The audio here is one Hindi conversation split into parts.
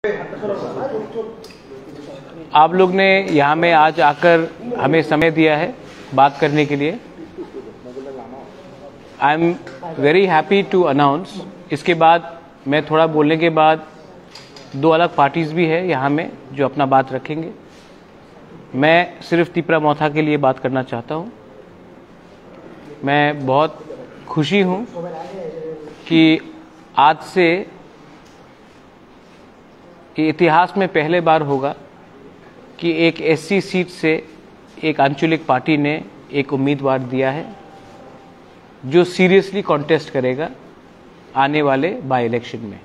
आप लोग ने यहाँ में आज आकर हमें समय दिया है बात करने के लिए। I am very happy to announce, इसके बाद मैं थोड़ा बोलने के बाद दो अलग पार्टीज भी है यहाँ में जो अपना बात रखेंगे। मैं सिर्फ तिपरा मोथा के लिए बात करना चाहता हूँ। मैं बहुत खुशी हूँ कि आज से इतिहास में पहले बार होगा कि एक एससी सीट से एक आंचलिक पार्टी ने एक उम्मीदवार दिया है जो सीरियसली कॉन्टेस्ट करेगा आने वाले बाय इलेक्शन में।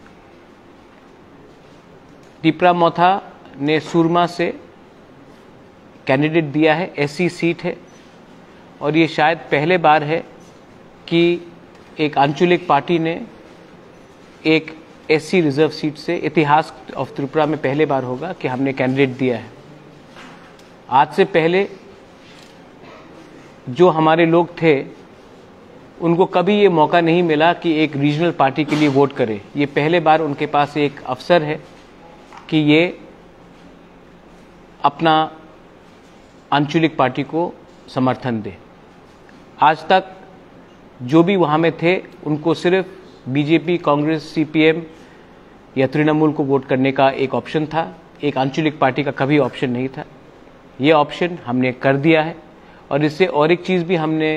तिपरा मोथा ने सुरमा से कैंडिडेट दिया है, एससी सीट है, और ये शायद पहले बार है कि एक आंचलिक पार्टी ने एक एससी रिजर्व सीट से, इतिहास ऑफ त्रिपुरा में पहले बार होगा कि हमने कैंडिडेट दिया है। आज से पहले जो हमारे लोग थे उनको कभी ये मौका नहीं मिला कि एक रीजनल पार्टी के लिए वोट करें। ये पहले बार उनके पास एक अवसर है कि ये अपना आंचलिक पार्टी को समर्थन दे। आज तक जो भी वहाँ में थे उनको सिर्फ बीजेपी, कांग्रेस, सीपीएम या तृणमूल को वोट करने का एक ऑप्शन था, एक आंचलिक पार्टी का कभी ऑप्शन नहीं था। ये ऑप्शन हमने कर दिया है और इससे और एक चीज़ भी हमने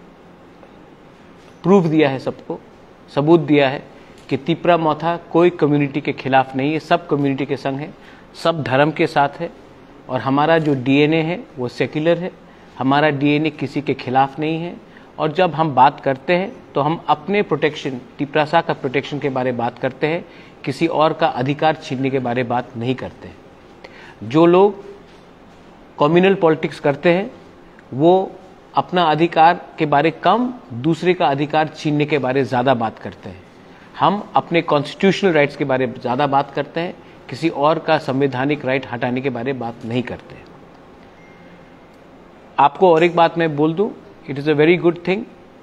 प्रूफ दिया है, सबको सबूत दिया है कि तिपरा मोथा कोई कम्युनिटी के खिलाफ नहीं है, सब कम्युनिटी के संग है, सब धर्म के साथ है। और हमारा जो डीएनए है वो सेक्युलर है, हमारा डीएनए किसी के खिलाफ नहीं है। और जब हम बात करते हैं तो हम अपने प्रोटेक्शन, तिपरासा का प्रोटेक्शन के बारे में बात करते हैं, किसी और का अधिकार छीनने के बारे में बात नहीं करते हैं। जो लोग कम्युनल पॉलिटिक्स करते हैं वो अपना अधिकार के बारे कम, दूसरे का अधिकार छीनने के बारे ज़्यादा बात करते हैं। हम अपने कॉन्स्टिट्यूशनल राइट्स के बारे में ज़्यादा बात करते हैं, किसी और का संवैधानिक राइट हटाने के बारे में बात नहीं करते। आपको और एक बात मैं बोल दूं, it is a very good thing,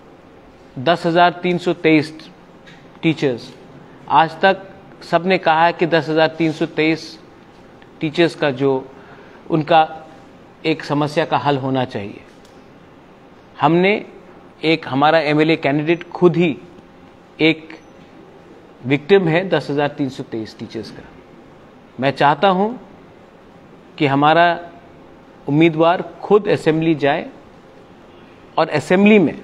10,323 teachers, आज तक सबने कहा है कि 10,323 टीचर्स का जो उनका एक समस्या का हल होना चाहिए। हमने एक, हमारा एमएलए कैंडिडेट खुद ही एक विक्टिम है 10,323 टीचर्स का। मैं चाहता हूं कि हमारा उम्मीदवार खुद असेंबली जाए और असेंबली में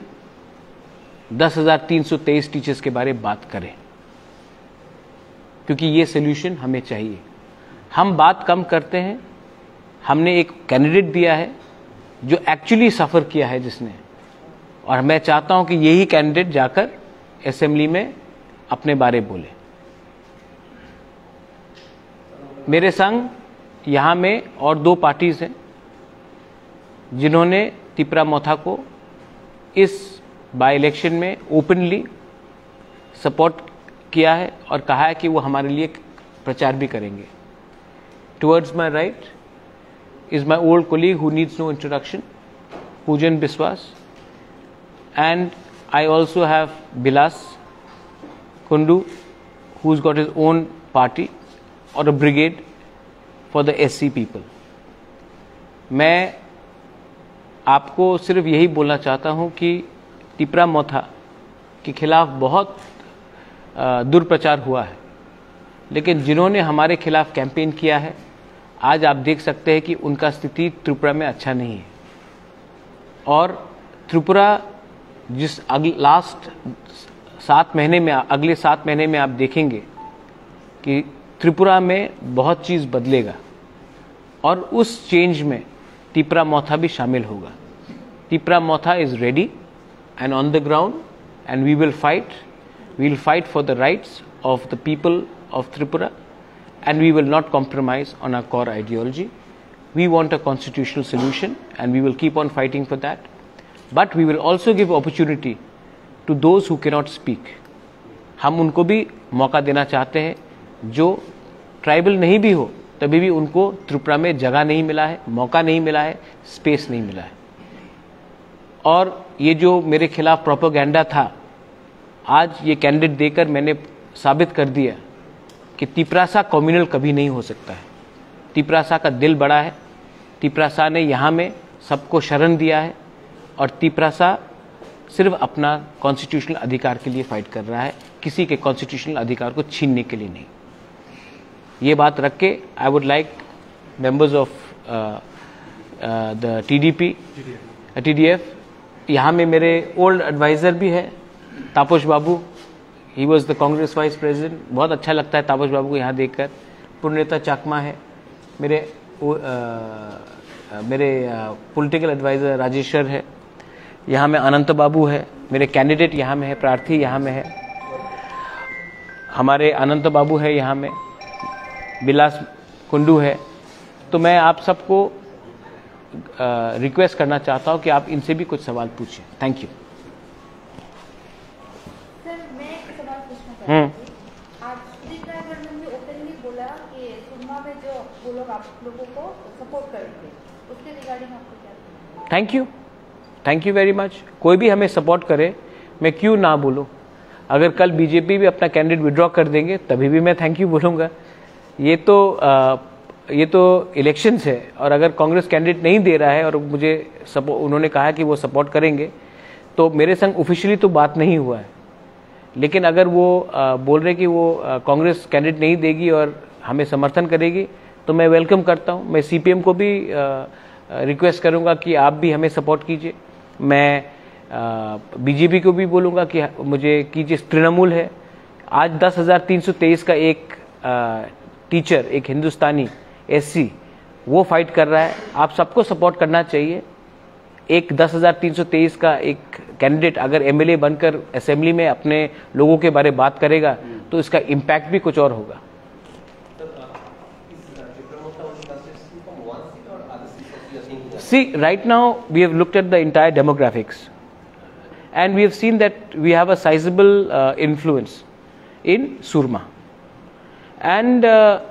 10,323 टीचर्स के बारे में बात करें, क्योंकि ये सोल्यूशन हमें चाहिए। हम बात कम करते हैं। हमने एक कैंडिडेट दिया है जो एक्चुअली सफ़र किया है जिसने, और मैं चाहता हूं कि यही कैंडिडेट जाकर असेंबली में अपने बारे बोले। मेरे संग यहाँ में और दो पार्टीज हैं जिन्होंने तिपरा मोथा को इस बाय इलेक्शन में ओपनली सपोर्ट किया है और कहा है कि वो हमारे लिए प्रचार भी करेंगे। Towards my right is my old colleague who needs no introduction, Pujan Biswas, and I also have Bilas Kundu, who's got his own party or a brigade for the SC people. मैं आपको सिर्फ यही बोलना चाहता हूँ कि तिपरा मोथा के खिलाफ बहुत दुर्प्रचार हुआ है, लेकिन जिन्होंने हमारे खिलाफ कैंपेन किया है, आज आप देख सकते हैं कि उनका स्थिति त्रिपुरा में अच्छा नहीं है। और त्रिपुरा जिस लास्ट 7 महीने में, अगले 7 महीने में आप देखेंगे कि त्रिपुरा में बहुत चीज़ बदलेगा और उस चेंज में तिपरा मोथा भी शामिल होगा। Tipra Motha is ready and on the ground and we will fight for the rights of the people of Tripura. And we will not compromise on our core ideology. We want a constitutional solution and we will keep on fighting for that. But we will also give opportunity to those who cannot speak. हम उनको भी मौका देना चाहते हैं, जो ट्राइबल नहीं भी हो तभी भी उनको त्रिपुरा में जगह नहीं मिला है, मौका नहीं मिला है, स्पेस नहीं मिला है। और ये जो मेरे खिलाफ प्रोपेगेंडा था, आज ये कैंडिडेट देकर मैंने साबित कर दिया कि तिपरासा कम्युनल कभी नहीं हो सकता है। तिपरासा का दिल बड़ा है, तिपरासा ने यहाँ में सबको शरण दिया है और तिपरासा सिर्फ अपना कॉन्स्टिट्यूशनल अधिकार के लिए फाइट कर रहा है, किसी के कॉन्स्टिट्यूशनल अधिकार को छीनने के लिए नहीं। ये बात रख के I would like members of the TDF, यहाँ में मेरे ओल्ड एडवाइज़र भी है Tapas babu, he was the Congress vice president. बहुत अच्छा लगता है तापस बाबू को यहाँ देखकर। पुण्यता चाकमा है मेरे पॉलिटिकल एडवाइज़र। राजेश्वर है यहाँ में, अनंत बाबू है मेरे कैंडिडेट यहाँ में है, प्रार्थी यहाँ में है, हमारे अनंत बाबू है यहाँ में, बिलास कुंडू है। तो मैं आप सबको रिक्वेस्ट करना चाहता हूँ कि आप इनसे भी कुछ सवाल पूछें। Thank you. सर, मैं एक सवाल पूछना चाहती हूँ। आज सुदीप राय वर्मन ने ओपनली बोला कि सुरमा में जो वो लोग आप लोगों को सपोर्ट करेंगे, उसके रिगार्डिंग आपको क्या कहना है? Thank you very much. कोई भी हमें सपोर्ट करे, मैं क्यों ना बोलूँ। अगर कल बीजेपी भी अपना कैंडिडेट विड्रॉ कर देंगे तभी भी मैं थैंक यू बोलूँगा। ये तो इलेक्शंस है, और अगर कांग्रेस कैंडिडेट नहीं दे रहा है और मुझे उन्होंने कहा कि वो सपोर्ट करेंगे, तो मेरे संग ऑफिशियली तो बात नहीं हुआ है, लेकिन अगर वो बोल रहे कि वो कांग्रेस कैंडिडेट नहीं देगी और हमें समर्थन करेगी, तो मैं वेलकम करता हूँ। मैं CPM को भी रिक्वेस्ट करूँगा कि आप भी हमें सपोर्ट कीजिए। मैं BJP को भी बोलूँगा कि मुझे कीजिए। तृणमूल है, आज 10,323 का एक टीचर, एक हिंदुस्तानी SC, वो फाइट कर रहा है। आप सबको सपोर्ट करना चाहिए। एक 10,323 का एक कैंडिडेट अगर MLA बनकर असेंबली में अपने लोगों के बारे में बात करेगा तो इसका इम्पैक्ट भी कुछ और होगा। See, right now we have looked at the entire demographics and we have seen that we have a sizable influence in Surma. And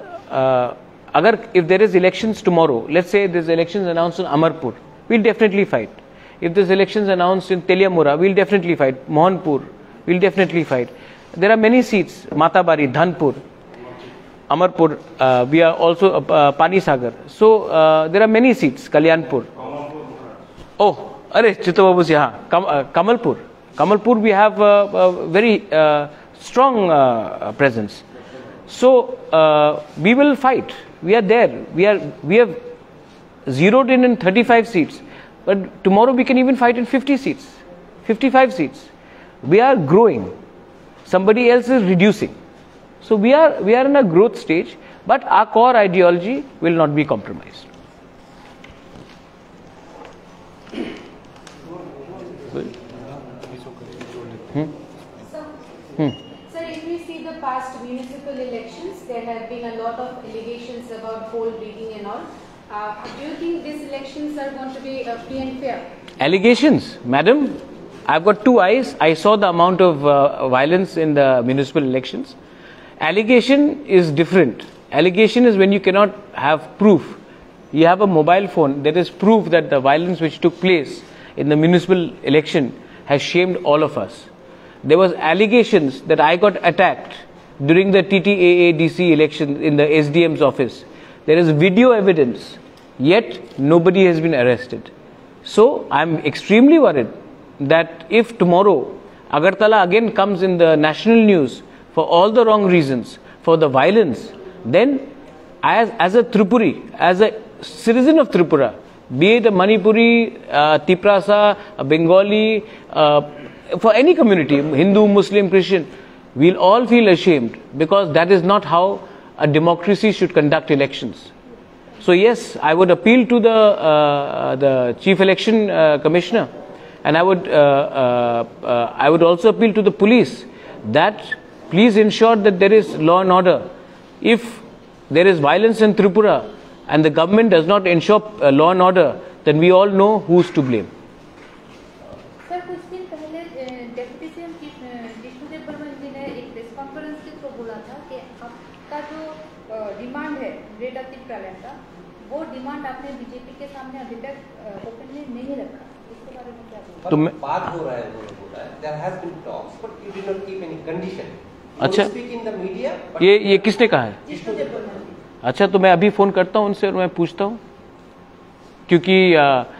if there is elections tomorrow, let's say there's elections announced in Amarpur, we'll definitely fight. If there's elections announced in Teliamura, we'll definitely fight. Mohanpur, we'll definitely fight. There are many seats, Matabari, Dhanpur, Amarpur, we are also Pani Sagar. So there are many seats, Kalyanpur. Oh, Chittababu se Kamalpur. Kamalpur we have a very strong presence. So we will fight. We are there. We have zeroed in 35 seats. But tomorrow we can even fight in 50 seats, 55 seats. We are growing. Somebody else is reducing. So we are in a growth stage, but our core ideology will not be compromised. Sir, if we see the past municipal elections, there have been a lot of allegations about poll rigging and all. Do you think these elections are going to be free and fair? Allegations, madam, I've got two eyes. I saw the amount of violence in the municipal elections. Allegation is different. Allegation is when you cannot have proof. You have a mobile phone, there is proof that the violence which took place in the municipal election has shamed all of us. There was allegations that I got attacked during the TTAADC election in the SDM's office. There is video evidence, yet nobody has been arrested. So I'm extremely worried that if tomorrow Agartala again comes in the national news for all the wrong reasons, for the violence, then as a Tripuri, as a citizen of Tripura, be it a Manipuri, Tiprasa, a Bengali, for any community, Hindu, Muslim, Christian, we'll all feel ashamed, because that is not how a democracy should conduct elections. So yes, I would appeal to the Chief Election Commissioner, and I would also appeal to the police that please ensure that there is law and order. If there is violence in Tripura and the government does not ensure law and order, then we all know who's to blame. Sir, कुछ दिन पहले डेप्यूटी सीएम जिष्णुदेव बर्मन जी ने एक प्रेस कॉन्फ्रेंस के थ्रू बोला था कि आपका जो डिमांड है ग्रेट अतिप्रा लैंड का, वो डिमांड आपने बीजेपी के सामने अभी तक ओपनली नहीं रखा। इसके बारे में क्या बोलते हैं? बात हो रहा है, उन्होंने बोला है, there has been talks, but you did not keep any condition. अच्छा, speak in the media, but ये किसने कहा है? जिष्णु देवबर्मन जी। अच्छा, तो मैं अभी फोन करता हूँ उनसे और मैं पूछता हूँ, क्योंकि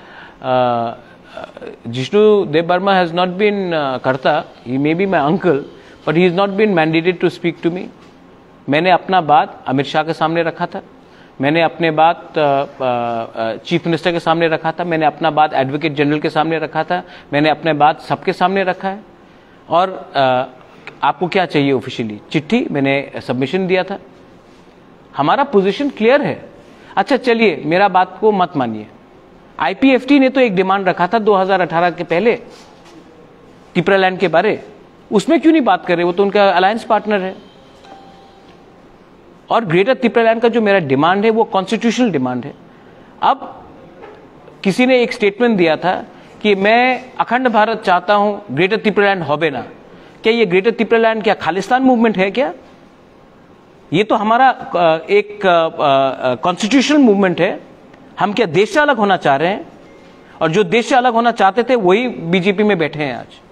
Jishnu Debbarma has not been करता, he may be my uncle, but he is not been mandated to speak to me. मैंने अपना बात अमित शाह के सामने रखा था, मैंने अपने बात चीफ मिनिस्टर के सामने रखा था, मैंने अपना बात एडवोकेट जनरल के सामने रखा था, मैंने अपने बात सबके सामने रखा है। और आपको क्या चाहिए ऑफिशियली? चिट्ठी मैंने सबमिशन दिया था, हमारा पोजीशन क्लियर है। अच्छा चलिए, मेरा बात को मत मानिए, आईपीएफटी ने तो एक डिमांड रखा था 2018 के पहले तिपरालैंड के बारे, उसमें क्यों नहीं बात कर रहे? वो तो उनका अलायंस पार्टनर है। और ग्रेटर तिपरालैंड का जो मेरा डिमांड है वो कॉन्स्टिट्यूशनल डिमांड है। अब किसी ने एक स्टेटमेंट दिया था कि मैं अखंड भारत चाहता हूं, ग्रेटर तिपरालैंड होबे ना। क्या ये ग्रेटर तिपरालैंड क्या खालिस्तान मूवमेंट है क्या? ये तो हमारा एक कॉन्स्टिट्यूशनल मूवमेंट है। हम क्या देश से अलग होना चाह रहे हैं? और जो देश से अलग होना चाहते थे वही बीजेपी में बैठे हैं आज।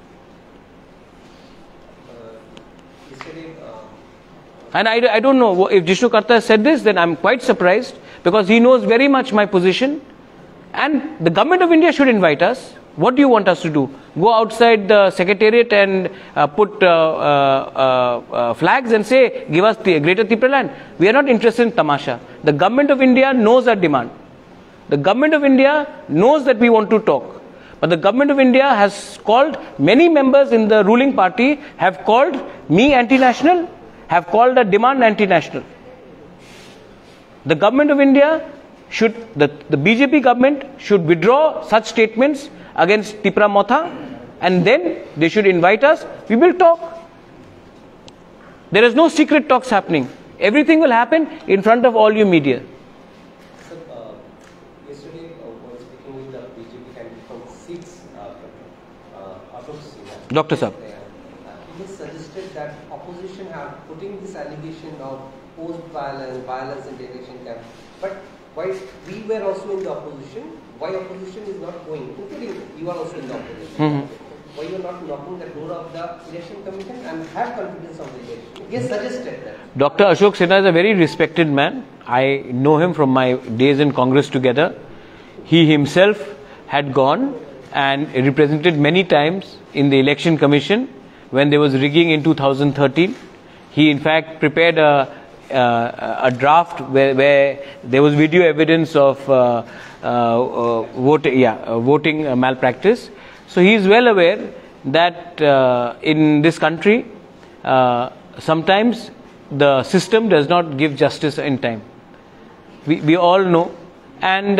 And I don't know if Jishnu Karta has said this, then I'm quite surprised, because he knows very much my position. And the government of India should invite us. What do you want us to do? Go outside the secretariat and put flags and say, give us the greater Tipraland? We are not interested in tamasha. The government of India knows our demand. The government of India knows that we want to talk. But the government of India has called, many members in the ruling party have called me anti-national, have called a demand anti-national. The government of India should, the BJP government should withdraw such statements against Tipra Motha, and then they should invite us. We will talk. There is no secret talks happening. Everything will happen in front of all you media. Sir, yesterday while speaking with the BJP candidate from 6, Ashok Sinha, Dr. Saab. he suggested that opposition have putting this allegation of violence in the election camp. But why we were also in the opposition, why opposition is not going, including you are also in the opposition. Why you are not knocking the door of the election commission and have confidence of the election? He has suggested that. Dr. Ashok Sinha is a very respected man. I know him from my days in Congress together. He himself had gone and represented many times in the election commission when there was rigging in 2013. He in fact prepared a draft where there was video evidence of voting malpractice. So he is well aware that in this country sometimes the system does not give justice in time. We all know, and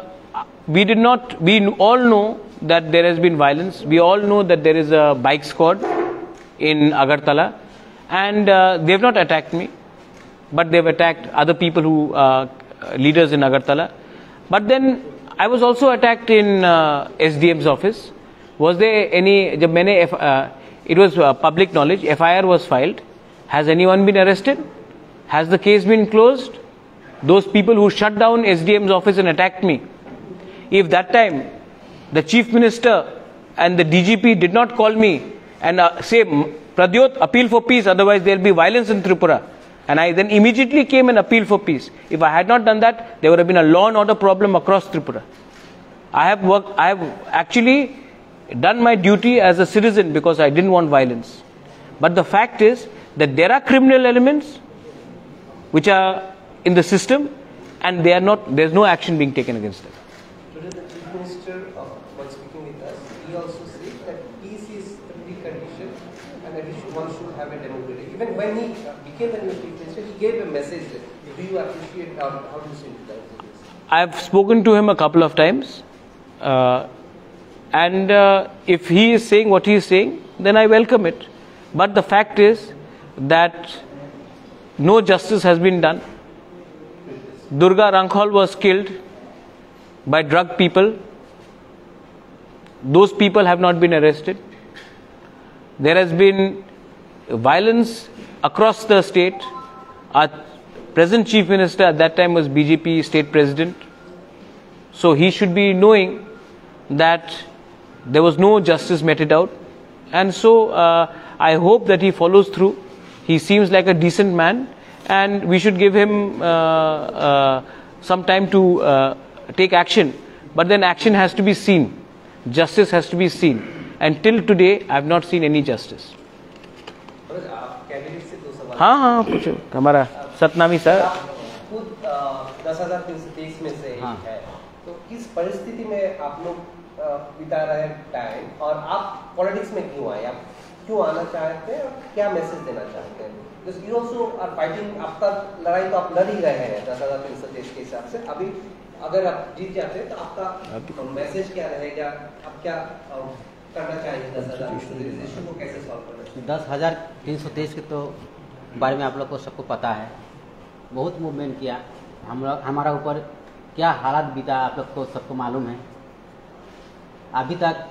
we all know that there has been violence. We all know that there is a bike squad in Agartala, and they have not attacked me, but they have attacked other people who leaders in Agartala. But then I was also attacked in SDM's office. Was there any? जब मैंने it was public knowledge. FIR was filed. Has anyone been arrested? Has the case been closed? Those people who shut down SDM's office and attacked me, if that time the chief minister and the DGP did not call me and say, Pradyot, appeal for peace, otherwise there will be violence in Tripura, and I then immediately came and appealed for peace. If I had not done that, there would have been a law and order problem across Tripura. I have actually done my duty as a citizen because I didn't want violence. But the fact is that there are criminal elements which are in the system, and they are not. There is no action being taken against them. Today the Chief Minister, while speaking with us, he also said that peace is the precondition and that one should have a democracy. Even when he became the new Chief Minister, he gave a message. Do you appreciate how do you sympathize with this? I have spoken to him a couple of times, and if he is saying what he is saying, then I welcome it. But the fact is that no justice has been done. Durga Rankhol was killed by drug people. Those people have not been arrested. There has been violence across the state. Our present chief minister at that time was BJP state president. So he should be knowing that there was no justice meted out. And so I hope that he follows through He seems like a decent man, and we should give him some time to take action. But then action has to be seen. Justice has to be seen. And till today, I have not seen any justice. Candidate से दो सवाल। हाँ हाँ पूछो। हमारा सतनामी सर खुद 10,323 में से एक है, तो किस परिस्थिति में आप लोग बिता रहे हैं टाइम, और आप पॉलिटिक्स में क्यों आए, आप क्यों आना चाहते हैं और क्या मैसेज देना चाहते हैं? Because you also are fighting, आपका लड़ाई तो आप लड़ ही रहे हैं 10,323 के हिसाब से। अभी अगर आप जीत जाते हैं तो आपका मैसेज क्या रहेगा, आप क्या करना चाहिए 10,323 इशू को कैसे सॉल्व करना? 10,323 के तो बारे में आप लोग को सबको पता है, बहुत मूवमेंट किया, हमारा ऊपर क्या हालात बीता आप लोग को सबको मालूम है। अभी तक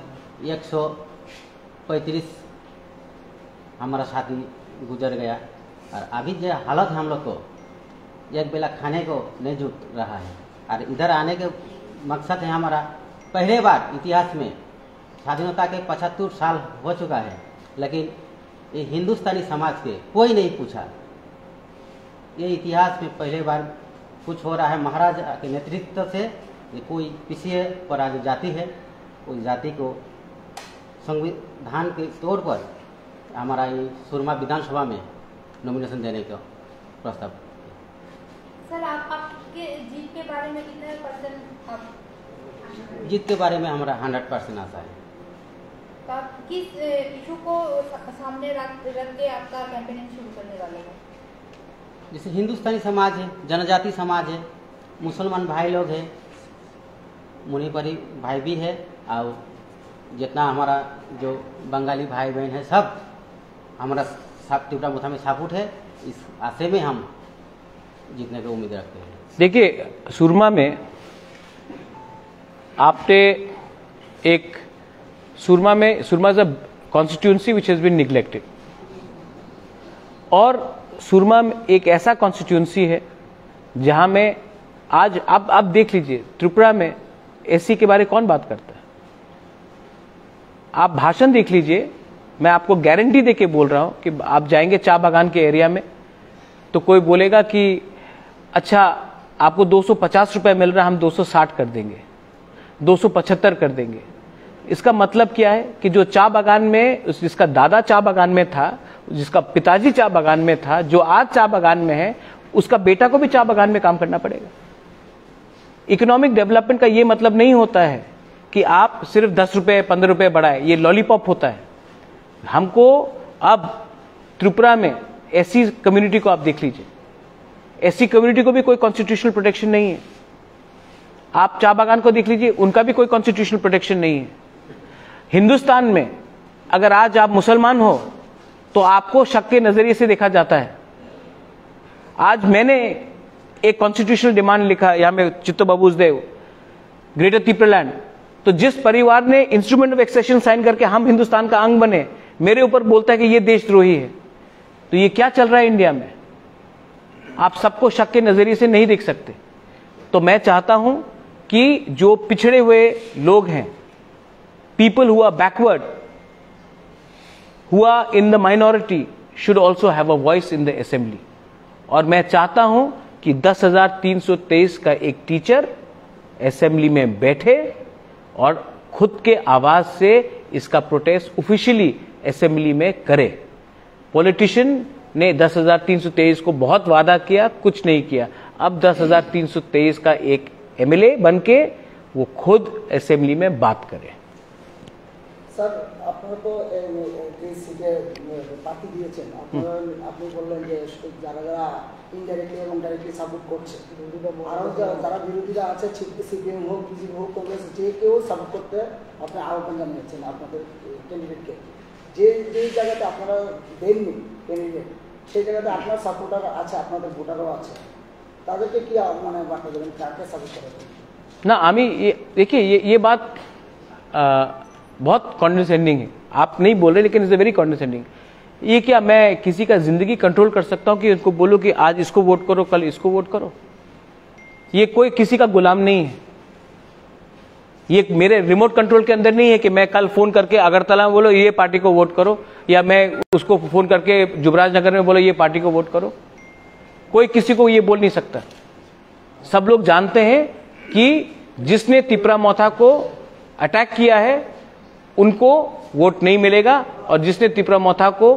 135 हमारा साथी गुजर गया, और अभी जो हालत हम लोग को एक बेला खाने को नहीं जुट रहा है। और इधर आने के मकसद है हमारा, पहले बार इतिहास में स्वाधीनता के 75 साल हो चुका है, लेकिन ये हिंदुस्तानी समाज के कोई नहीं पूछा। ये इतिहास में पहले बार कुछ हो रहा है महाराज के नेतृत्व से। ये कोई पीछे पर आज जाति है, उस जाति को संविधान के तौर पर हमारा ये सुरमा विधानसभा में नॉमिनेशन देने का प्रस्ताव। सर आपके जीत के बारे में कितने % आप? जीत के बारे में हमारा 100% आशा है। तो आप किस इशू को सामने रख के आपका कैंपेनिंग शुरू करने वाले हैं? जैसे हिंदुस्तानी समाज है, जनजाति समाज है, मुसलमान भाई लोग हैं, मुनिपरी भाई भी है, और जितना हमारा जो बंगाली भाई बहन है सब हमारा त्रिपुरा मोथा में सपोर्ट है। इस आशे में हम जीतने की उम्मीद रखते हैं। देखिए, सुरमा में आपने एक Surma is a constituency which has been neglected, और सुरमा में एक ऐसा कॉन्स्टिट्यूंसी है जहां में आज आप देख लीजिए, त्रिपुरा में एससी के बारे कौन बात करता है? आप भाषण देख लीजिए, मैं आपको गारंटी देके बोल रहा हूं कि आप जाएंगे चाय बागान के एरिया में तो कोई बोलेगा कि अच्छा आपको 250 रुपए मिल रहा है, हम 260 कर देंगे, 275 कर देंगे। इसका मतलब क्या है कि जो चाय बागान में, जिसका दादा चाय बागान में था, जिसका पिताजी चाय बागान में था, जो आज चाय बागान में है, उसका बेटा को भी चाय बागान में काम करना पड़ेगा। इकोनॉमिक डेवलपमेंट का ये मतलब नहीं होता है कि आप सिर्फ 10 रुपए 15 रुपए बढ़ाए, ये लॉलीपॉप होता है। हमको अब त्रिपुरा में एससी कम्युनिटी को आप देख लीजिए, एससी कम्युनिटी को भी कोई कॉन्स्टिट्यूशनल प्रोटेक्शन नहीं है। आप चाय बागान को देख लीजिए, उनका भी कोई कॉन्स्टिट्यूशनल प्रोटेक्शन नहीं है। हिंदुस्तान में अगर आज आप मुसलमान हो तो आपको शक के नजरिए से देखा जाता है। आज मैंने एक कॉन्स्टिट्यूशनल डिमांड लिखा यहां में चित्तो बाबूसदेव, ग्रेटर त्रिपुरालैंड, तो जिस परिवार ने इंस्ट्रूमेंट ऑफ एक्सेशन साइन करके हम हिंदुस्तान का अंग बने, मेरे ऊपर बोलता है कि ये देशद्रोही है, तो ये क्या चल रहा है इंडिया में? आप सबको शक के नजरिए से नहीं देख सकते। तो मैं चाहता हूं कि जो पिछड़े हुए लोग हैं, people who are backward, who are in the minority, should also have a voice in the assembly. और मैं चाहता हूं कि 10,323 का एक टीचर असेंबली में बैठे और खुद के आवाज से इसका प्रोटेस्ट ऑफिशियली असेंबली में करे। पॉलिटिशियन ने 10,323 को बहुत वादा किया, कुछ नहीं किया। अब 10,323 का एक एमएलए बनके वो खुद असेंबली में बात करे। স্যার আপনারা তো যে সিটে প্রার্থী দিয়েছেন, আপনি বললেন যে যারা যারা ইনডাইরেক্টলি এবং ডাইরেক্টলি সাপোর্ট করছে, আরও যারা বিরোধীরা আছে সিপিএম হোক, বিজেপি হোক, কংগ্রেস, যে কেউ সাপোর্ট করতে আপনি আহ্বান জানিয়েছেন আপনাদের ক্যান্ডিডেটকে। যে জায়গাতে আপনারা দেননি ক্যান্ডিডেট, সেই জায়গাতে আপনার সাপোর্টার আছে, আপনাদের ভোটারও আছে, তাদেরকে কি মানে বার্তা দেবেন, কাকে সাপোর্ট করেন? না, আমি देखिए ये बात बहुत कॉन्डेसेंडिंग है। आप नहीं बोल रहे, लेकिन इज वेरी कॉन्डेसेंडिंग। ये क्या मैं किसी का जिंदगी कंट्रोल कर सकता हूं कि उनको बोलूं कि आज इसको वोट करो, कल इसको वोट करो? ये कोई किसी का गुलाम नहीं है। ये मेरे रिमोट कंट्रोल के अंदर नहीं है कि मैं कल फोन करके अगरतला में बोलो ये पार्टी को वोट करो, या मैं उसको फोन करके जुबराज नगर में बोलो ये पार्टी को वोट करो। कोई किसी को ये बोल नहीं सकता। सब लोग जानते हैं कि जिसने तिपरा मोथा को अटैक किया है उनको वोट नहीं मिलेगा, और जिसने तिपरा मोथा को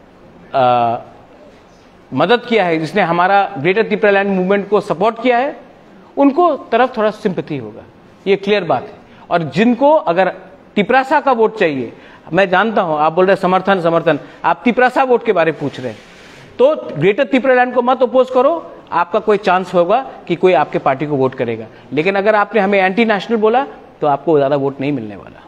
मदद किया है, जिसने हमारा ग्रेटर तिपरा लैंड मूवमेंट को सपोर्ट किया है, उनको तरफ थोड़ा सिंपैथी होगा। ये क्लियर बात है। और जिनको अगर तिपरासा का वोट चाहिए, मैं जानता हूं आप बोल रहे समर्थन समर्थन, आप तिपरासा वोट के बारे में पूछ रहे हैं, तो ग्रेटर तिपरा लैंड को मत अपोज करो, आपका कोई चांस होगा कि कोई आपके पार्टी को वोट करेगा। लेकिन अगर आपने हमें एंटी नेशनल बोला तो आपको ज्यादा वोट नहीं मिलने वाला।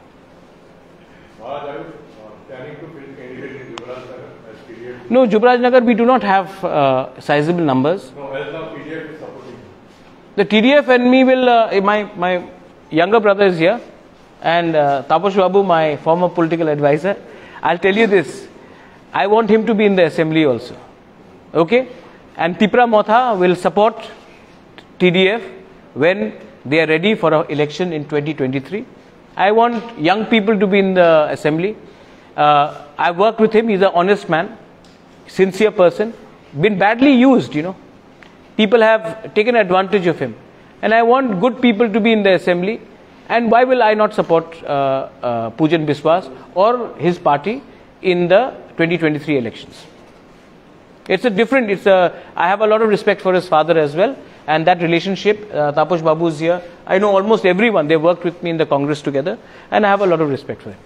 No, Jubraj Nagar, we do not have sizable numbers. No, as now TDF is supporting. The TDF and me will, my younger brother is here, and Taposh Babu, my former political advisor. I'll tell you this, I want him to be in the assembly also. Okay? And Tipra Motha will support TDF when they are ready for an election in 2023. I want young people to be in the assembly. I worked with him, he's an honest man. Sincere person, been badly used, you know. People have taken advantage of him, and I want good people to be in the assembly. And why will I not support Pujan Biswas or his party in the 2023 elections? It's a different. I have a lot of respect for his father as well, and that relationship. Taposh Babu is here. I know almost everyone. They worked with me in the Congress together, and I have a lot of respect for him.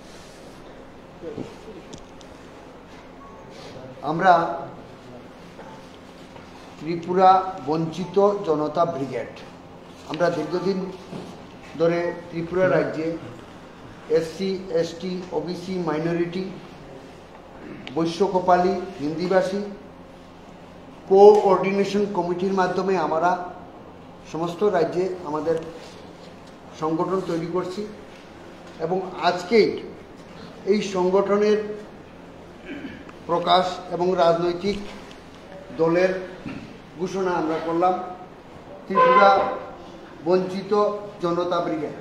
আমরা ত্রিপুরা বঞ্চিত জনতা ব্রিগেড, আমরা দীর্ঘদিন ধরে ত্রিপুরা রাজ্যে SC ST OBC minority Baishya Kapali হিন্দিভাষী কোঅর্ডিনেশন কমিটির মাধ্যমে আমরা সমস্ত রাজ্যে আমাদের সংগঠন তৈরি করছি, এবং আজকেই এই সংগঠনের প্রকাশ এবং রাজনৈতিক দলের ঘোষণা আমরা করলাম, ত্রিপুরা বঞ্চিত জনতা ব্রিগেড।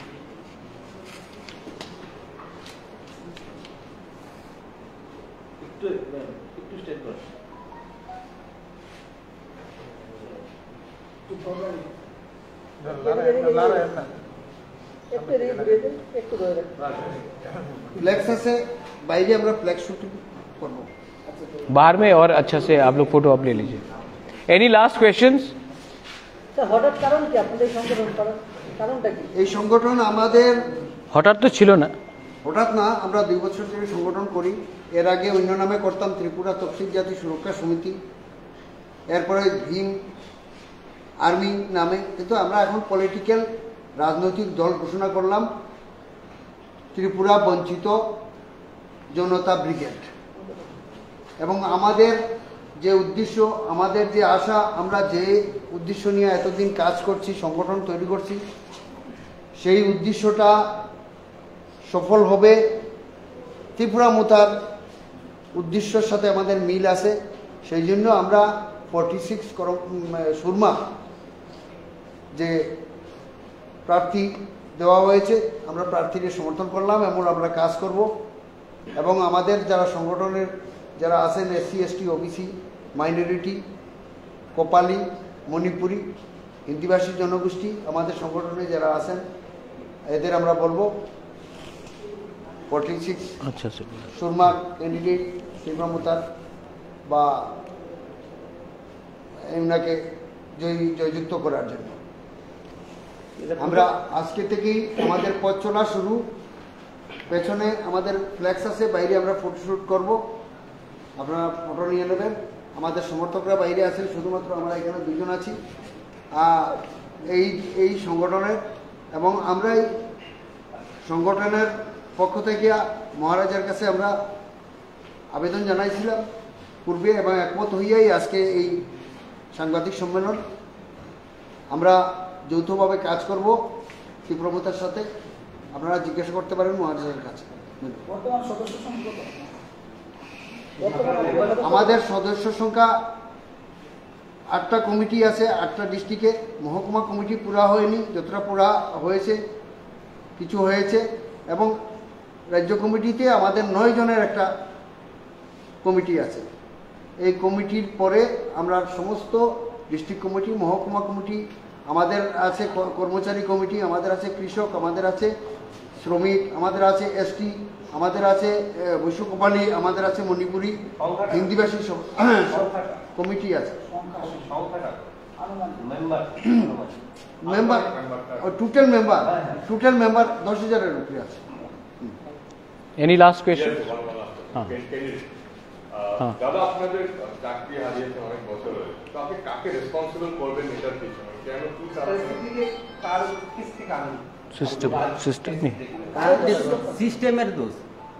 फ्लैक्स আছে বাইরে, আমরা फ्लैक्स শুটিং করব बाहर में, और अच्छा से आप लोग फोटो आप ले लीजिए। Any last questions? হঠাৎ কারণ কি আপনাদের সংগঠন করার কারণটা কি? এই সংগঠন আমাদের হঠাৎ তো ছিল না, হঠাৎ না, আমরা 2 বছর ধরে সংগঠন করি। এর আগে অন্য নামে করতাম, ত্রিপুরা তফসিল জাতি সুরক্ষা সমিতি, এরপরে ভীম আর্মি নামে, কিন্তু আমরা এখন পলিটিক্যাল রাজনৈতিক দল ঘোষণা করলাম ত্রিপুরা বঞ্চিত জনতা ব্রিগেড। এবং আমাদের যে উদ্দেশ্য, আমাদের যে আশা, আমরা যে উদ্দেশ্য নিয়ে এতদিন কাজ করছি, সংগঠন তৈরি করছি, সেই উদ্দেশ্যটা সফল হবে। ত্রিপুরা মোথার উদ্দেশ্যের সাথে আমাদের মিল আছে, সেই জন্য আমরা 46 সুরমা যে প্রার্থী দেওয়া হয়েছে, আমরা প্রার্থীকে সমর্থন করলাম এবং আমরা কাজ করব। এবং আমাদের যারা সংগঠনের যারা আছেন, SC ST OBC minority Kapali Manipuri হিন্দিভাষী জনগোষ্ঠী, আমাদের সংগঠনে যারা আছেন এদের আমরা বলবো 46 अच्छा से সুরমা ক্যান্ডিডেট ত্রিপুরা মোথার বা এমনাকে জয়যুক্ত করার জন্য আমরা আজকে থেকেই আমাদের পথ চলা শুরু। পেছনে আমাদের ফ্ল্যাক্স আছে, বাইরে আমরা ফটোশ্যুট করব, আপনারা ফটো নিয়ে নেবেন। আমাদের সমর্থকরা বাইরে আছেন, শুধুমাত্র আমরা এখানে 2 জন আছি এই সংগঠনের। এবং আমরা এই সংগঠনের পক্ষ থেকে মহারাজার কাছে আমরা আবেদন জানাইছিলাম পূর্বে, এবং একমত হইয়াই আজকে এই সাংবাদিক সম্মেলন। আমরা যৌথভাবে কাজ করব ত্রিপুরা মোথার সাথে। আপনারা জিজ্ঞাসা করতে পারেন মহারাজার কাছে। বর্তমান সদস্য সংখ্যা কত? আমাদের সদস্য সংখ্যা 8টা কমিটি আছে, 8টা ডিস্ট্রিক্টে। মহকুমা কমিটি পুরা হয়নি, যতটা পুরা হয়েছে কিছু হয়েছে এবং রাজ্য কমিটিতে আমাদের 9 জনের একটা কমিটি আছে। এই কমিটির পরে আমরা সমস্ত ডিস্ট্রিক্ট কমিটি, মহকুমা কমিটি, আমাদের আছে কর্মচারী কমিটি, আমাদের আছে কৃষক, আমাদের আছে শ্রমিক, আমাদের আছে এসটি, আমাদের আছে বৈশ্য কপালি, আমাদের আছে মণিপুরি, হিন্দিভাষী সব কমিটি আছে। মেম্বার টোটাল মেম্বার 10,000-এর উপরে আছে। Any last question? দাদা, আপনাদের চাকরি হারিয়েছে অনেক বছর হয়ে, তো আপনি কাকে রেসপন্সিবল করবেন এটার পিছনে? কেন কি সিস্টেমের দোষ,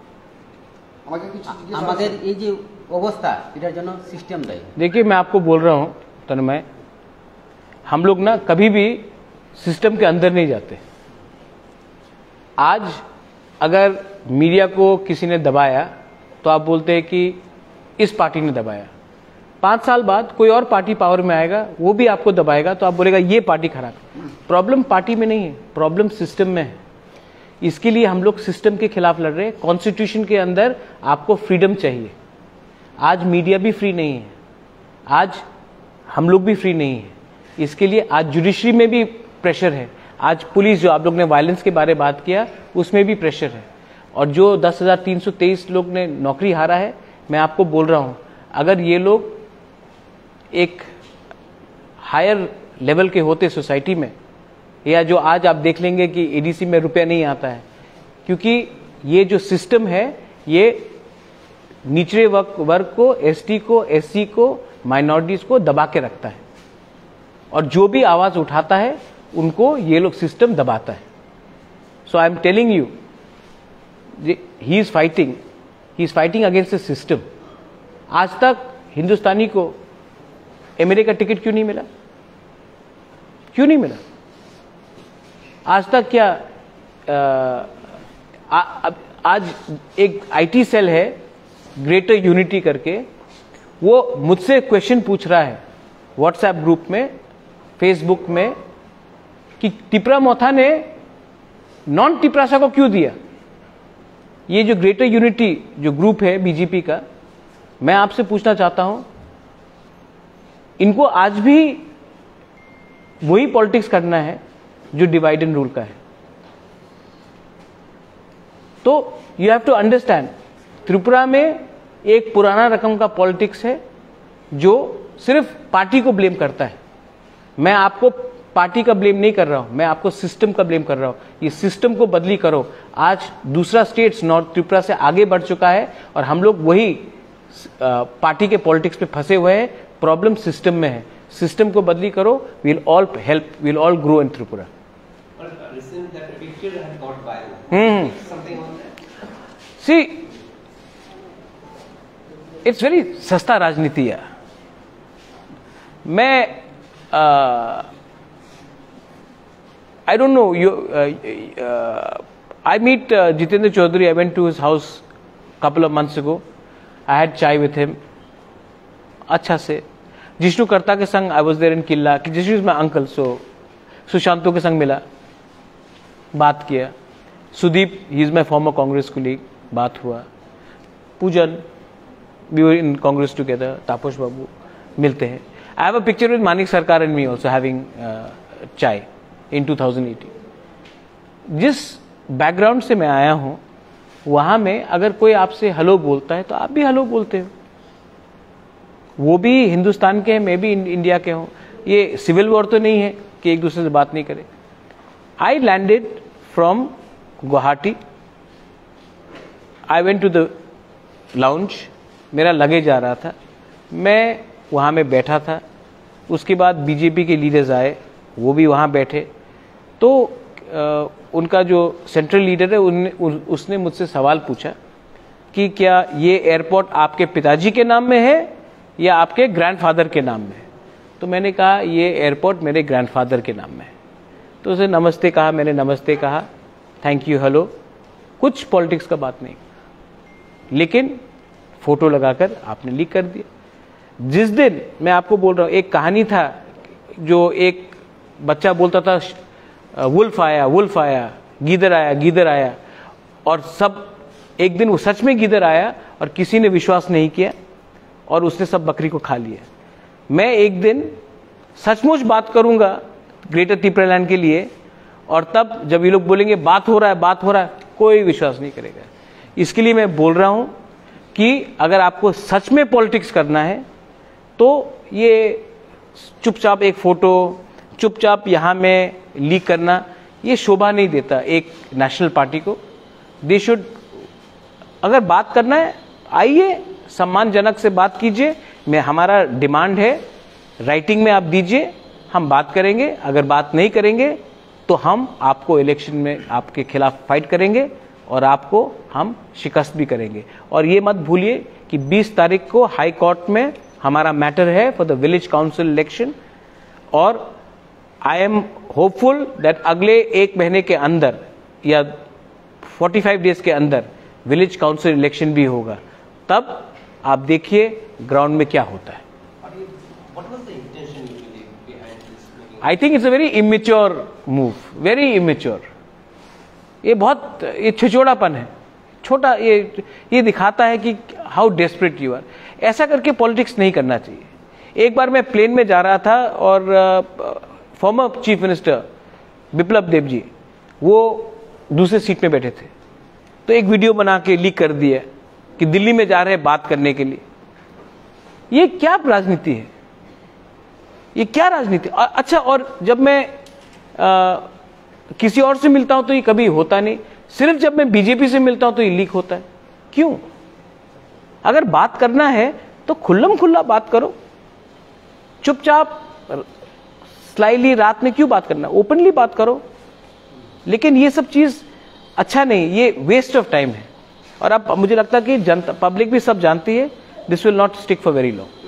আমাদের এই যে অবস্থা এটার জন্য সিস্টেম দায়ী। देखिए, मैं आपको बोल रहा हूं तन्मय, हम लोग ना कभी भी सिस्टम के अंदर नहीं जाते। आज अगर मीडिया को किसी ने दबाया तो आप बोलते हैं कि इस पार्टी ने दबाया। 5 साल बाद कोई और पार्टी पावर में आएगा, वो भी आपको दबाएगा, तो आप बोलेगा ये पार्टी खराब। प्रॉब्लम पार्टी में नहीं है, प्रॉब्लम सिस्टम में है। इसके लिए हम लोग सिस्टम के खिलाफ लड़ रहे हैं। कॉन्स्टिट्यूशन के अंदर आपको फ्रीडम चाहिए। आज मीडिया भी फ्री नहीं है, आज हम लोग भी फ्री नहीं है। इसके लिए आज जुडिशरी में भी प्रेशर है। आज पुलिस, जो आप लोग ने वायलेंस के बारे में बात किया, उसमें भी प्रेशर है। और जो 10,323 लोग ने नौकरी हारा है, मैं आपको बोल रहा हूं, अगर ये लोग एक हायर लेवल के होते सोसाइटी में, या जो आज आप देख लेंगे कि एडीसी में रुपया नहीं आता है, क्योंकि ये जो सिस्टम है ये निचले वर्ग को, एसटी को, एससी को, माइनॉरिटीज को दबा के रखता है, और जो भी आवाज उठाता है उनको ये लोग सिस्टम दबाता है। So I am telling you, he is fighting against the system. आज तक हिंदुस्तानी को एमएलए का टिकट क्यों नहीं मिला? क्यों नहीं मिला आज तक? क्या आज एक आईटी सेल है ग्रेटर यूनिटी करके, वो मुझसे क्वेश्चन पूछ रहा है व्हाट्सएप ग्रुप में, फेसबुक में, कि टिपरा मोथा ने नॉन टिपरासा को क्यों दिया? ये जो ग्रेटर यूनिटी जो ग्रुप है बीजेपी का, मैं आपसे पूछना चाहता हूं, इनको आज भी वही पॉलिटिक्स करना है जो डिवाइड एंड रूल का है। तो you have to understand, Tripura में एक पुराना रकम का पॉलिटिक्स है जो सिर्फ पार्टी को ब्लेम करता है। मैं आपको पार्टी का ब्लेम नहीं कर रहा हूं, मैं आपको सिस्टम का ब्लेम कर रहा हूं। ये सिस्टम को बदली करो। आज दूसरा स्टेट्स नॉर्थ त्रिपुरा से आगे बढ़ चुका है और हम लोग वही पार्टी के पॉलिटिक्स पे फंसे हुए हैं। प्रॉब्लम सिस्टम में है, सिस्टम को बदली करो, will all help, will all grow in Tripura. See, it's very सस्ता राजनीति है। मैं I don't know, I meet Jitendra Chaudhary. I went to his house couple of months ago. I had chai with him. अच्छा से जिष्णु कर्ता के संग I was there in किला, कि Jishnu is my uncle, so Sushanto के संग मिला, बात किया। Sudeep, he is my former Congress colleague, बात हुआ। पूजन, we were in Congress together, तापस बाबू, मिलते हैं। I have a picture with Manik Sarkar and me also having chai in 2018। जिस बैकग्राउंड से मैं आया हूं, वहां में अगर कोई आपसे हेलो बोलता है तो आप भी हेलो बोलते हो। वो भी हिंदुस्तान के हैं, मैं भी इंडिया के हूं। ये सिविल वॉर तो नहीं है कि एक दूसरे से बात नहीं करे। I landed from Guwahati, I went to the lounge, मेरा लगेज आ रहा था, मैं वहाँ में बैठा था। उसके बाद बीजेपी के लीडर्स आए, वो भी वहाँ बैठे। तो उनका जो सेंट्रल लीडर है उसने मुझसे सवाल पूछा कि क्या ये एयरपोर्ट आपके पिताजी के नाम में है या आपके ग्रैंडफादर के नाम में है? तो मैंने कहा ये एयरपोर्ट मेरे ग्रैंडफादर के नाम में है। तो उसे नमस्ते कहा, मैंने नमस्ते कहा, थैंक यू, हेलो, कुछ पॉलिटिक्स का बात नहीं, लेकिन फोटो लगाकर आपने लीक कर दिया। जिस दिन मैं आपको बोल रहा हूं, एक कहानी था जो एक बच्चा बोलता था वुल्फ आया, वुल्फ आया, गीदड़ आया, गीदड़ आया, और सब एक दिन वो सच में गीदड़ आया और किसी ने विश्वास नहीं किया और उसने सब बकरी को खा लिया। मैं एक दिन सचमुच बात करूंगा ग्रेटर तिपरालैंड के लिए, और तब जब ये लोग बोलेंगे बात हो रहा है, बात हो रहा है, कोई विश्वास नहीं करेगा। इसके लिए मैं बोल रहा हूं कि अगर आपको सच में पॉलिटिक्स करना है तो ये चुपचाप एक फोटो चुपचाप यहां में लीक करना ये शोभा नहीं देता एक नेशनल पार्टी को। दे शुड, अगर बात करना है आइए सम्मानजनक से बात कीजिए। मैं, हमारा डिमांड है राइटिंग में आप दीजिए, हम बात करेंगे। अगर बात नहीं करेंगे तो हम आपको इलेक्शन में आपके खिलाफ फाइट करेंगे और आपको हम शिकस्त भी करेंगे। और ये मत भूलिए कि 20 तारीख को हाई कोर्ट में हमारा मैटर है for the village council election, और आई एम होपफुल दैट अगले 1 महीने के अंदर या 45 डेज के अंदर विलेज काउंसिल इलेक्शन भी होगा। तब आप देखिए ग्राउंड में क्या होता है। I think it's a very immature move, very immature. ये बहुत ये छिचोड़ापन है, छोटा, ये दिखाता है कि हाउ डेस्परेट यू आर। ऐसा करके पॉलिटिक्स नहीं करना चाहिए। एक बार मैं प्लेन में जा रहा था और former chief minister Biplab Deb ji वो दूसरे सीट में बैठे थे, तो एक वीडियो बना के लीक कर दिया कि दिल्ली में जा रहे हैं बात करने के लिए। ये क्या राजनीति है, ये क्या राजनीति? अच्छा, और जब मैं किसी और से मिलता हूं तो ये कभी होता नहीं, सिर्फ जब मैं बीजेपी से मिलता हूं तो ये लीक होता है। क्यों? अगर बात करना है तो खुल्लम खुल्ला बात करो, चुपचाप स्लाइली रात में क्यों बात करना, ओपनली बात करो। लेकिन ये सब चीज अच्छा नहीं, ये वेस्ट ऑफ टाइम है। और अब मुझे लगता है कि जनता, पब्लिक भी सब जानती है, this will not stick for very long.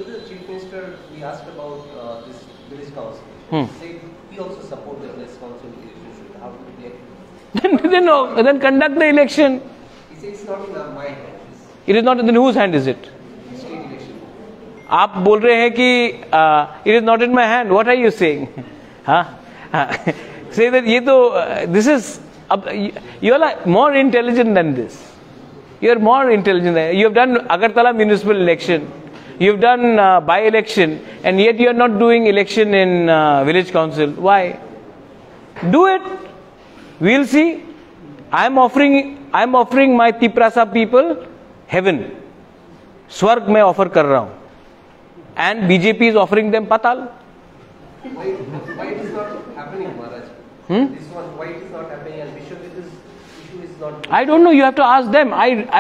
Then conduct the election. It's not in my hand. It is not in whose hand is it? State election. आप बोल रहे हैं कि it is not in my hand. What are you saying? हाँ, say that ये तो this is, you are more intelligent than this. You are more intelligent than, you have done Agartala municipal election, you have done by-election, and yet you are not doing election in village council. Why? Do it. We'll see. I am offering my Tiprasa people heaven. स्वर्ग मैं ऑफर कर रहा हूं, and BJP is offering them patal. Why it is not happening, Maharaj? This one, why it is not happening, and this issue is not. I don't know. You have to ask them.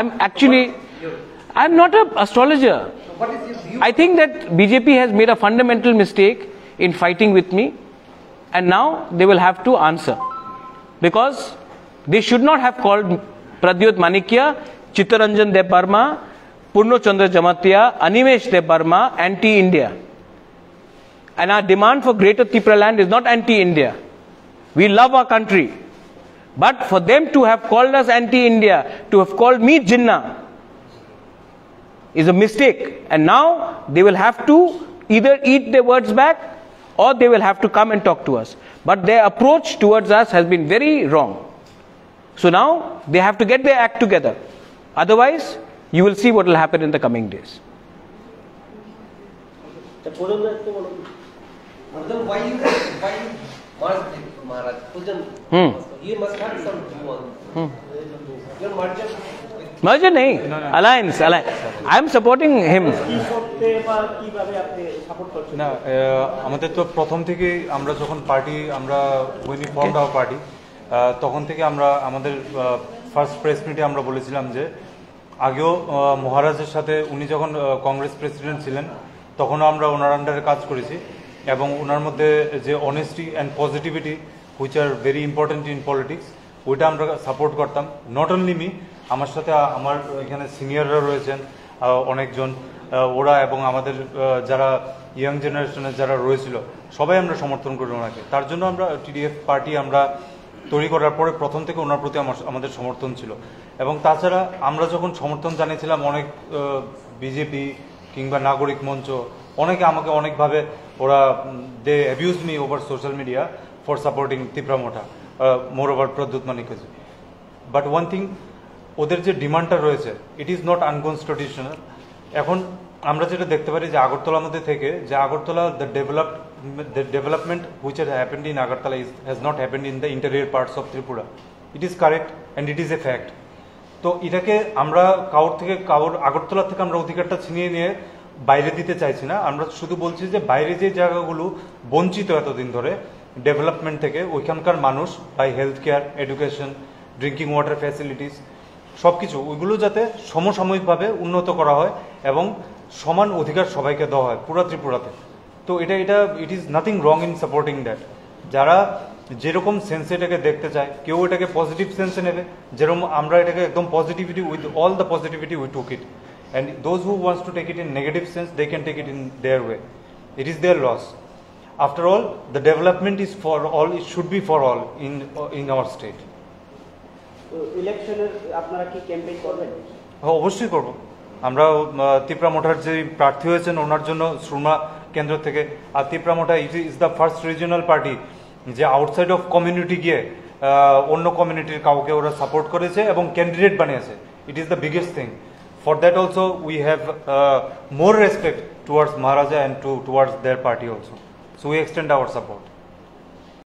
I'm not an astrologer. So what is your view? I think that BJP has made a fundamental mistake in fighting with me, and now they will have to answer, because they should not have called Pradyot Manikya, Chittaranjan Debarma, Purno Chandra Jamatia, Animesh Debarma anti-India. And our demand for Greater Tipraland is not anti-India. We love our country. But for them to have called us anti-India, to have called me Jinnah, is a mistake. And now they will have to either eat their words back or they will have to come and talk to us. But their approach towards us has been very wrong. So now they have to get their act together. Otherwise, you will see what will happen in the coming days. Why Maharaj? You must have some view on your merger. Merger nahi, alliance. I am supporting him. না, আমাদের তো প্রথম থেকেই আমরা যখন পার্টি আমরা উইনি ফর্মড আওয়ার পার্টি, তখন থেকে আমরা আমাদের ফার্স্ট প্রেস মিটে আমরা বলেছিলাম যে আগেও মহারাজের সাথে উনি যখন কংগ্রেস প্রেসিডেন্ট ছিলেন তখনও আমরা ওনার আন্ডারে কাজ করেছি, এবং ওনার মধ্যে যে honesty and positivity which are very important in politics, ওইটা আমরা সাপোর্ট করতাম। নট অনলি মি, আমার সাথে আমার এখানে সিনিয়ররা রয়েছেন অনেকজন, ওরা এবং আমাদের যারা ইয়াং জেনারেশনের যারা রয়েছিল সবাই আমরা সমর্থন করি ওনাকে। তার জন্য আমরা টিডিএফ পার্টি আমরা তৈরি করার পরে প্রথম থেকে ওনার প্রতি আমাদের সমর্থন ছিল। এবং তাছাড়া আমরা যখন সমর্থন জানিয়েছিলাম, অনেক বিজেপি কিংবা নাগরিক মঞ্চ অনেকে আমাকে অনেকভাবে ওরা they abuse me over social media for supporting Tipra Motha. moreover Pradyut Manikaji. But one thing, ওদের যে ডিমান্ডটা রয়েছে ইট ইজ নট আনকনস্টিটিউশনাল। এখন আমরা যেটা দেখতে পারি যে আগরতলার মধ্যে থেকে যে Agartala the development which has happened in Agartala has not happened in the interior parts of Tripura. It is correct and it is a fact. তো এটাকে আমরা কারোর আগরতলা থেকে আমরা অধিকারটা ছিনিয়ে নিয়ে বাইরে দিতে চাইছি না। আমরা শুধু বলছি যে বাইরে যে জায়গাগুলো বঞ্চিত এতদিন ধরে ডেভেলপমেন্ট থেকে, ওইখানকার মানুষ by health care, education, drinking water facilities সব কিছু ওইগুলো যাতে সমসাময়িকভাবে উন্নত করা হয় এবং সমান অধিকার সবাইকে দেওয়া হয় পুরো ত্রিপুরাতে। তো এটা it is nothing wrong in supporting that. যারা যেরকম সেন্সে এটাকে দেখতে চায়, কেউ এটাকে পজিটিভ সেন্সে নেবে, যেরকম আমরা এটাকে একদম positivity with all the positivity we took it, and those who wants to take it in negative sense they can take it in their way. It is their loss. After all the development is for all, it should be for all in our state. ইলেকশনের আপনারা কি ক্যাম্পেইন করবেন? হ্যাঁ, অবশ্যই করব। আমরা তিপ্রা মোঠার যে প্রার্থী হয়েছেন ওনার জন্য সুরমা কেন্দ্র থেকে, আর Tipra Motha is the first regional party যে আউটসাইড অফ কমিউনিটি গিয়ে অন্য কমিউনিটির কাউকে ওরা সাপোর্ট করেছে এবং ক্যান্ডিডেট বানিয়েছে। It is the biggest thing. For that also we have more respect towards Maharaja and towards their party also. So we extend our support.